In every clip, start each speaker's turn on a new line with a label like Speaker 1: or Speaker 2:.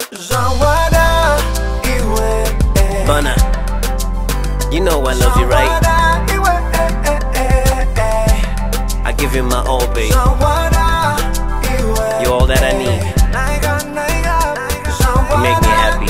Speaker 1: Zawada iwe
Speaker 2: Bana, you know I love you, right? I give you my all, babe. You're all that I need. You make me happy.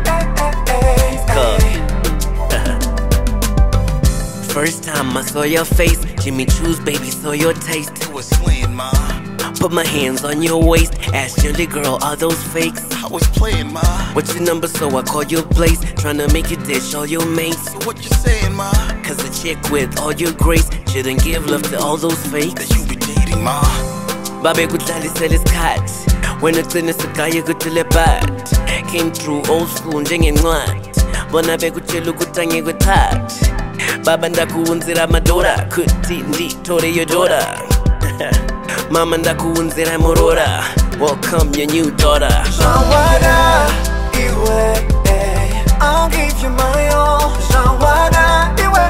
Speaker 2: First time I saw your face, Jimmy Choo's, baby, saw your taste.
Speaker 3: It was slaying, ma.
Speaker 2: Put my hands on your waist, ask Jelly girl, are those fakes?
Speaker 3: I was playing, ma.
Speaker 2: What's your number so I call your place? Tryna make you dish all your mates.
Speaker 3: So what you saying, ma?
Speaker 2: Cause the chick with all your grace shouldn't give love to all those fakes.
Speaker 3: That you be dating, ma.
Speaker 2: Babe kudlali sell his cat. When it's in the sky you go to the bad. Came through old school njengencwadi. Bona bekutshela ukuthi angikuthathi. Baba ndakuwunzira madora kuthi ndithole your daughter. Mama ndakuwunzira morora. Welcome your new daughter.
Speaker 1: Zawada iwe I'll give you my all. Zawada iwe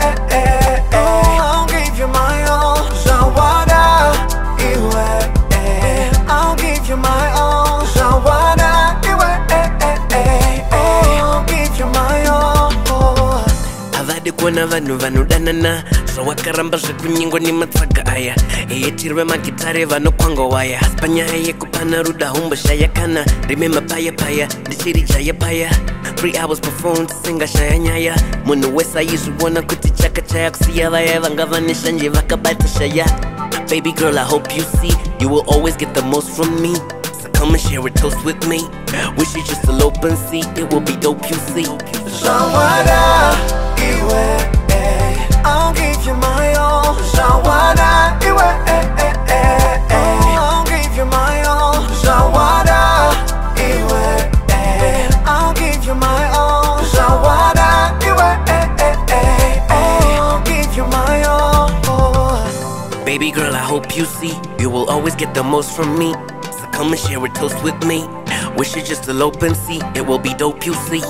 Speaker 1: I'll give you my all. Zawada iwe I'll give you my all. Zawada iwe I'll give you my all.
Speaker 2: Avade kuona vanhu vanodanana zvawakaramba zvekunyingo nematsvaga aya eyetirwe magitare vanokwangowaya asi panyaya yekupana ruda humboshaya kana rime mapayapaya ndichiri jayapaya 3 hours before tisingashaya nyaya munhu wese aizvivona kuti chakachaya kusiya vaya vanga vane shanje vakabata shaya. Baby girl, I hope you see you will always get the most from me. So come and share a toast with me. Wish you just a open seat, it will be dope, you see.
Speaker 1: Zawada iwe I'll give you my all. Zawada iwe I'll give you my all. Zawada iwe I'll give you my all. Zawada iwe I'll give you my all.
Speaker 2: Baby girl, I hope you see you will always get the most from me. So come and share a toast with me. Wish you just a open seat, it will be dope, you see.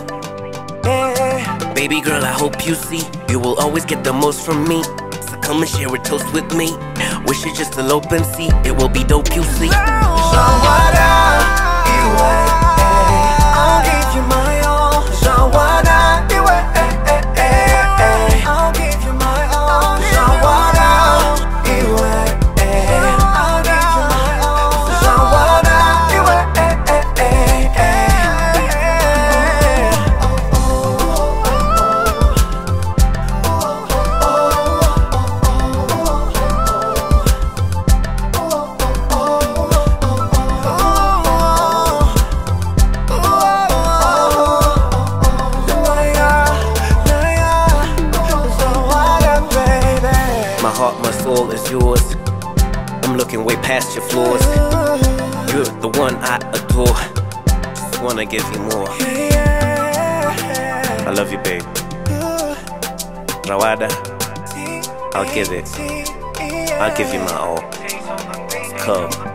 Speaker 2: Baby girl, I hope you see you will always get the most from me. So come and share a toast with me. Wish you just a open seat, it will be dope, you see.
Speaker 1: Zawada iwe I'll give you my all. Zawada iwe I'll give you my all. Zawada iwe I'll give you my all. Zawada iwe
Speaker 2: My heart, my soul is yours. I'm looking way past your flaws. You're the one I adore. Just wanna give you more. I love you, babe. Zawada, I'll give it. I'll give you my all. Come.